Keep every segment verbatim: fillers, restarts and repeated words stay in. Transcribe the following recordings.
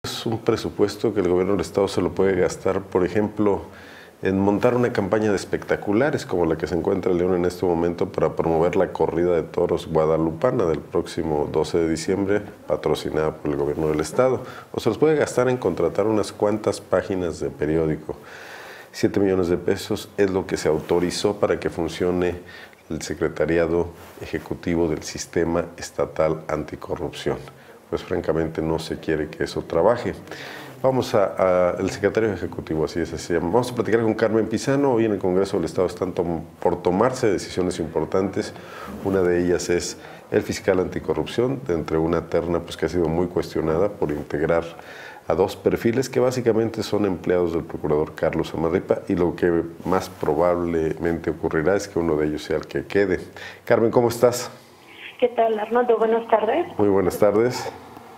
Es un presupuesto que el gobierno del estado se lo puede gastar, por ejemplo, en montar una campaña de espectaculares como la que se encuentra en León en este momento para promover la corrida de toros guadalupana del próximo doce de diciembre, patrocinada por el gobierno del estado. O se los puede gastar en contratar unas cuantas páginas de periódico. Siete millones de pesos es lo que se autorizó para que funcione el Secretariado Ejecutivo del Sistema Estatal Anticorrupción. Pues francamente no se quiere que eso trabaje. Vamos al secretario ejecutivo, así es, así se llama. Vamos a platicar con Carmen Pizano. Hoy en el Congreso del Estado están tom por tomarse decisiones importantes. Una de ellas es el fiscal anticorrupción, de entre una terna pues, que ha sido muy cuestionada por integrar a dos perfiles que básicamente son empleados del procurador Carlos Zamarripa, y lo que más probablemente ocurrirá es que uno de ellos sea el que quede. Carmen, ¿cómo estás? ¿Qué tal, Arnoldo? Buenas tardes. Muy buenas tardes.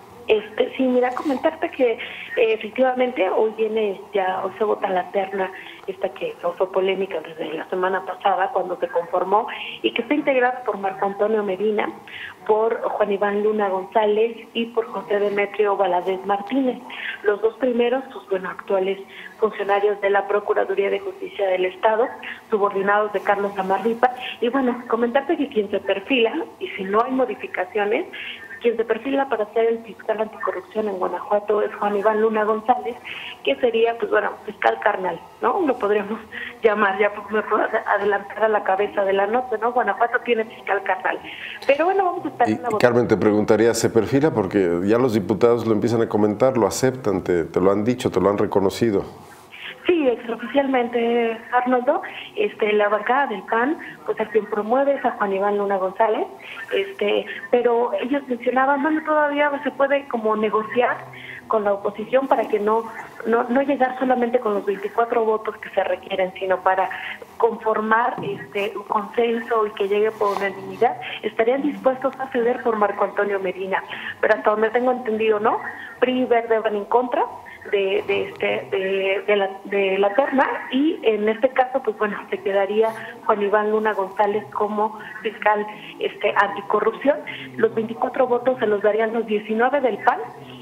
Este, sí, mira, comentarte que eh, efectivamente hoy viene, ya hoy se vota la terna, esta que causó polémica desde la semana pasada cuando se conformó y que está integrada por Marco Antonio Medina, por Juan Iván Luna González y por José Demetrio Valadez Martínez. Los dos primeros, pues bueno, actuales funcionarios de la Procuraduría de Justicia del Estado, subordinados de Carlos Zamarripa. Y bueno, comentarte que quien se perfila, y si no hay modificaciones, quien se perfila para ser el fiscal anticorrupción en Guanajuato es Juan Iván Luna González, que sería, pues bueno, fiscal carnal, ¿no? Lo podríamos llamar, ya me puedo adelantar a la cabeza de la nota, ¿no? Guanajuato tiene fiscal carnal. Pero bueno, vamos a estar y, en la votación. Carmen, te preguntaría, ¿se perfila? Porque ya los diputados lo empiezan a comentar, lo aceptan, te, te lo han dicho, te lo han reconocido. Sí, extraoficialmente, Arnoldo, este, la bancada del P A N, pues a quien promueve es a Juan Iván Luna González, este, pero ellos mencionaban, bueno, todavía se puede como negociar con la oposición para que no, no, no llegar solamente con los veinticuatro votos que se requieren, sino para conformar este un consenso y que llegue por unanimidad, estarían dispuestos a ceder por Marco Antonio Medina, pero hasta donde tengo entendido, ¿no? P R I y Verde van en contra de, de este de, de la de la terna, y en este caso pues bueno, se quedaría Juan Iván Luna González como fiscal este anticorrupción. Los veinticuatro votos se los darían los diecinueve del P A N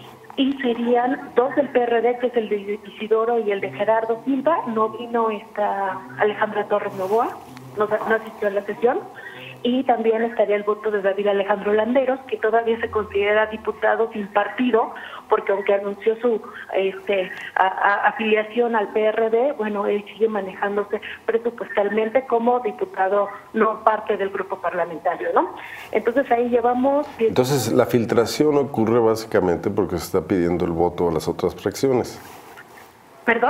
y serían dos del P R D, que es el de Isidoro y el de Gerardo Silva. No vino esta Alejandra Torres Novoa, no, no asistió a la sesión. Y también estaría el voto de David Alejandro Landeros, que todavía se considera diputado sin partido, porque aunque anunció su este a, a, afiliación al P R D, bueno, él sigue manejándose presupuestalmente como diputado no parte del grupo parlamentario, ¿no? Entonces ahí llevamos... Entonces la filtración ocurre básicamente porque se está pidiendo el voto a las otras fracciones. ¿Perdón?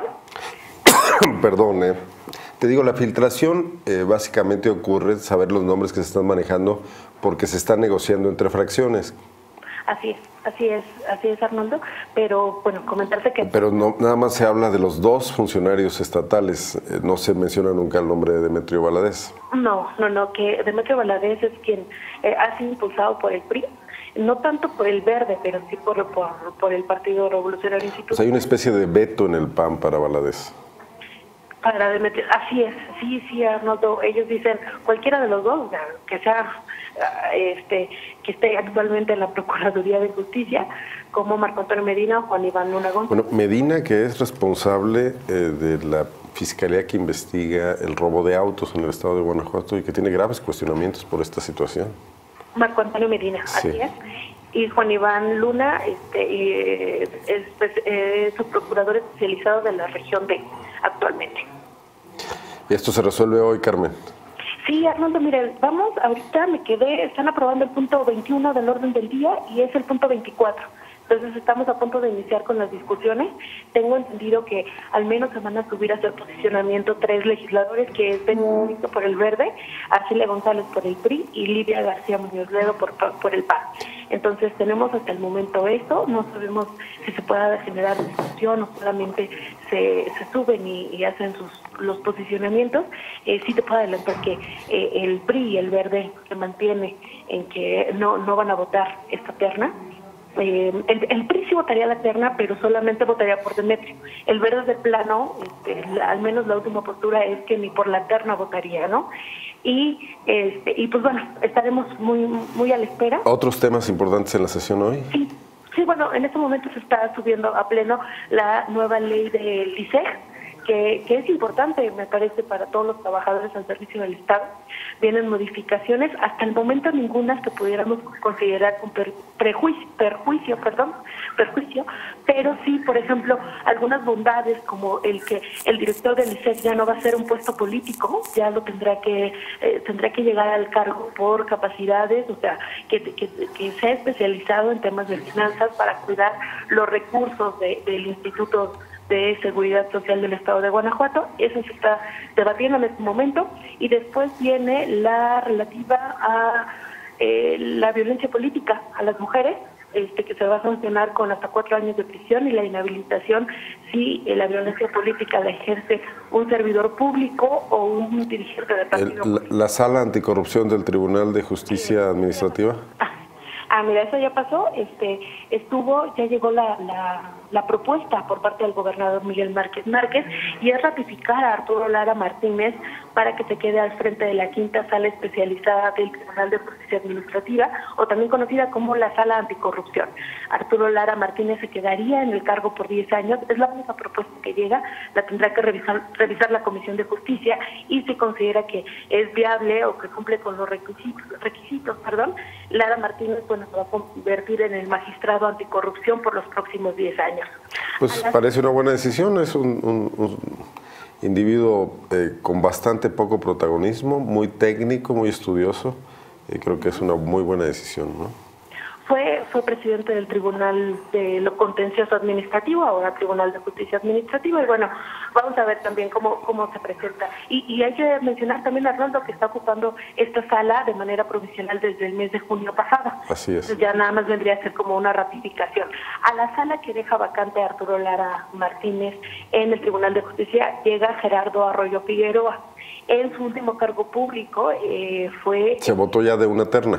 Perdón, eh. Te digo, la filtración eh, básicamente ocurre, saber los nombres que se están manejando, porque se están negociando entre fracciones. Así es, así es, así es, Arnoldo, pero bueno, comentarte que... Pero no, nada más se habla de los dos funcionarios estatales, eh, no se menciona nunca el nombre de Demetrio Valadez. No, no, no, que Demetrio Valadez es quien eh, ha sido impulsado por el P R I, no tanto por el Verde, pero sí por, por, por el Partido Revolucionario Institucional. O sea, hay una especie de veto en el P A N para Valadez. Para Demetrio, así es, sí, sí, Arnoldo, ellos dicen cualquiera de los dos, que sea este que esté actualmente en la Procuraduría de Justicia, como Marco Antonio Medina o Juan Iván Luna González. Bueno, Medina, que es responsable eh, de la fiscalía que investiga el robo de autos en el estado de Guanajuato y que tiene graves cuestionamientos por esta situación. Marco Antonio Medina, sí. Así es. Y Juan Iván Luna este, eh, es, pues, eh, su procurador especializado de la región D actualmente. ¿Y esto se resuelve hoy, Carmen? Sí, Arnoldo, mire, vamos, ahorita me quedé, están aprobando el punto veintiuno del orden del día y es el punto veinticuatro. Entonces estamos a punto de iniciar con las discusiones. Tengo entendido que al menos se van a subir a hacer posicionamiento tres legisladores, que es Benito por el Verde, Arcelia González por el P R I y Lidia García Muñoz Ledo por, por el P A N. Entonces tenemos hasta el momento esto, no sabemos si se pueda generar discusión o solamente se, se suben y, y hacen sus los posicionamientos. Eh, sí te puedo adelantar que eh, el P R I y el Verde se mantiene en que no, no van a votar esta terna. Eh, el, el P R I sí votaría la terna, pero solamente votaría por Demetrio. El Verde de plano, este, la, al menos la última postura es que ni por la terna votaría, ¿no? Y este y pues bueno, estaremos muy muy a la espera. ¿Otros temas importantes en la sesión hoy? Sí, Sí, bueno, en este momento se está subiendo a pleno la nueva ley del I S E G, que, que es importante, me parece, para todos los trabajadores al servicio del Estado. Vienen modificaciones, hasta el momento ninguna que pudiéramos considerar con per, prejuicio, perjuicio, perdón, perjuicio, pero sí, por ejemplo, algunas bondades como el que el director del I S E G ya no va a ser un puesto político, ya lo tendrá que eh, tendrá que llegar al cargo por capacidades, o sea, que, que, que sea especializado en temas de finanzas para cuidar los recursos de, del Instituto de Seguridad Social del Estado de Guanajuato. Eso se está debatiendo en este momento, y después viene la relativa a eh, la violencia política a las mujeres, este que se va a sancionar con hasta cuatro años de prisión y la inhabilitación si eh, la violencia política la ejerce un servidor público o un dirigente de partido. El, la, la Sala Anticorrupción del Tribunal de Justicia Administrativa. Ah, ah, mira, eso ya pasó, este estuvo, ya llegó la, la, la propuesta por parte del gobernador Miguel Márquez Márquez, y es ratificar a Arturo Lara Martínez para que se quede al frente de la quinta sala especializada del Tribunal de Justicia Administrativa, o también conocida como la Sala Anticorrupción. Arturo Lara Martínez se quedaría en el cargo por diez años, es la única propuesta que llega, la tendrá que revisar, revisar la Comisión de Justicia, y si considera que es viable o que cumple con los requisitos, requisitos, perdón, Lara Martínez, bueno, se va a convertir en el magistrado anticorrupción por los próximos diez años. Pues parece una buena decisión, es un, un, un individuo eh, con bastante poco protagonismo, muy técnico, muy estudioso, y creo que es una muy buena decisión, ¿no? Fue, fue presidente del Tribunal de lo Contencioso Administrativo, ahora Tribunal de Justicia Administrativa, y bueno, vamos a ver también cómo, cómo se presenta. Y, y hay que mencionar también a Arnoldo que está ocupando esta sala de manera provisional desde el mes de junio pasado. Así es. Entonces ya nada más vendría a ser como una ratificación. A la sala que deja vacante a Arturo Lara Martínez en el Tribunal de Justicia llega Gerardo Arroyo Figueroa. En su último cargo público eh, fue... Se votó ya de una terna.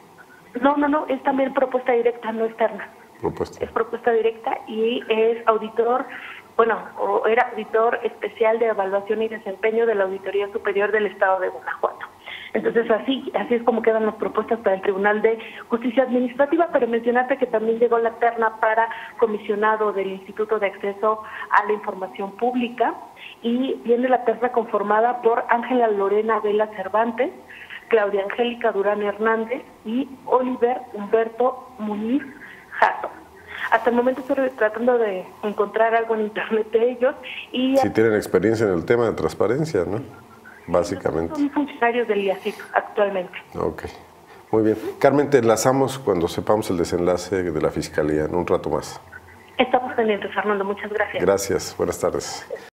No, no, no, es también propuesta directa, no externa. Propuesta. Es propuesta directa y es auditor, bueno, o era auditor especial de evaluación y desempeño de la Auditoría Superior del Estado de Guanajuato. Entonces así así es como quedan las propuestas para el Tribunal de Justicia Administrativa, pero mencionaste que también llegó la terna para comisionado del Instituto de Acceso a la Información Pública, y viene la terna conformada por Ángela Lorena Vela Cervantes, Claudia Angélica Durán Hernández y Oliver Humberto Muñiz Jasso. Hasta el momento estoy tratando de encontrar algo en internet de ellos. Y si tienen experiencia en el tema de transparencia, ¿no? Básicamente. Son funcionarios del I A C I P actualmente. Ok, muy bien. Carmen, te enlazamos cuando sepamos el desenlace de la Fiscalía en un rato más. Estamos pendientes, Fernando. Muchas gracias. Gracias, buenas tardes.